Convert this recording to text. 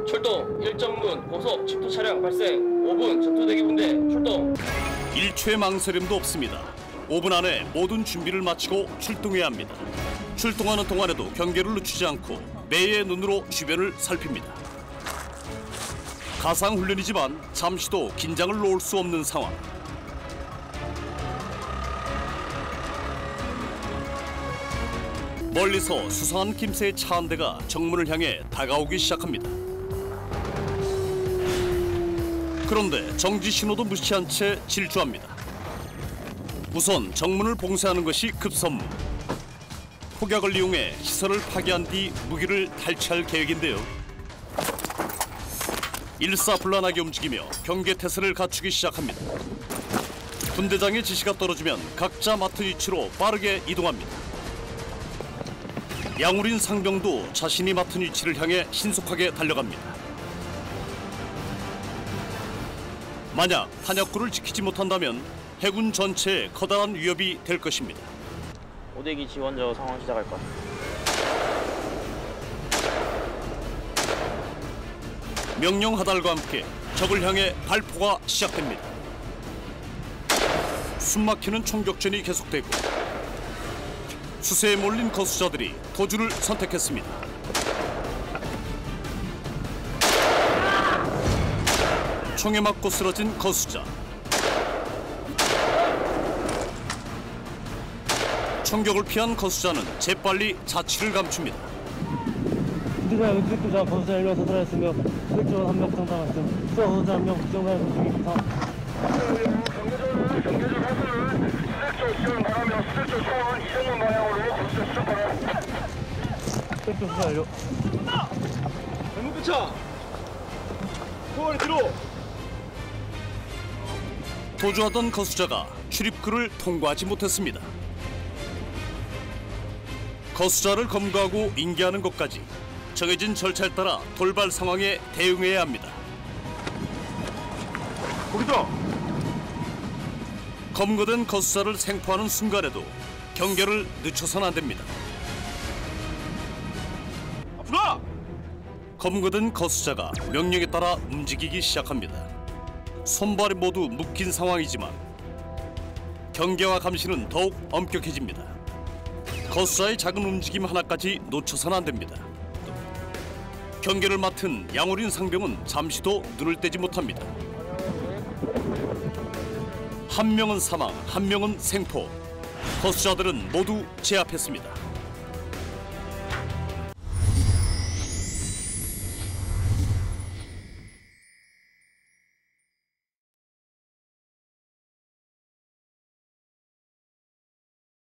출동. 일정문 고속 집도 차량 발생. 5분 전투대기분대 출동. 1초의 망설임도 없습니다. 5분 안에 모든 준비를 마치고 출동해야 합니다. 출동하는 동안에도 경계를 늦추지 않고 매의 눈으로 주변을 살핍니다. 가상훈련이지만 잠시도 긴장을 놓을 수 없는 상황. 멀리서 수상한 김새의 차 한 대가 정문을 향해 다가오기 시작합니다. 그런데 정지 신호도 무시한 채 질주합니다. 우선 정문을 봉쇄하는 것이 급선무. 폭약을 이용해 시설을 파괴한 뒤 무기를 탈취할 계획인데요. 일사불란하게 움직이며 경계태세를 갖추기 시작합니다. 분대장의 지시가 떨어지면 각자 맡은 위치로 빠르게 이동합니다. 양우린 상병도 자신이 맡은 위치를 향해 신속하게 달려갑니다. 만약 탄약구를 지키지 못한다면 해군 전체에 커다란 위협이 될 것입니다. 오대기 지원저 상황 시작할 것 같습니다. 명령 하달과 함께 적을 향해 발포가 시작됩니다. 숨막히는 총격전이 계속되고 수세에 몰린 거수자들이 도주를 선택했습니다. 총에 맞고 쓰러진 거수자. 총격을 피한 거수자는 재빨리 자취를 감춥니다. 부대장 은직부장 거수자 1명 사살했으며 수색조원 1명 부상당했음. 수사 거수자 1명 부정당해서 중위부상. 경계적 화수를 수색조 지원 바라며 수색조 초원 이정문 방향으로 거수자 수색하라. 수색조 수사 완료. 잘못부차 소원이 들어. 도주하던 거수자가 출입구를 통과하지 못했습니다. 거수자를 검거하고 인계하는 것까지 정해진 절차에 따라 돌발 상황에 대응해야 합니다. 거기다. 검거된 거수자를 생포하는 순간에도 경계를 늦춰서는 안 됩니다. 앞으로. 검거된 거수자가 명령에 따라 움직이기 시작합니다. 손발이 모두 묶인 상황이지만 경계와 감시는 더욱 엄격해집니다. 거수자의 작은 움직임 하나까지 놓쳐서는 안 됩니다. 경계를 맡은 양우린 상병은 잠시도 눈을 떼지 못합니다. 한 명은 사망, 한 명은 생포. 거수자들은 모두 제압했습니다.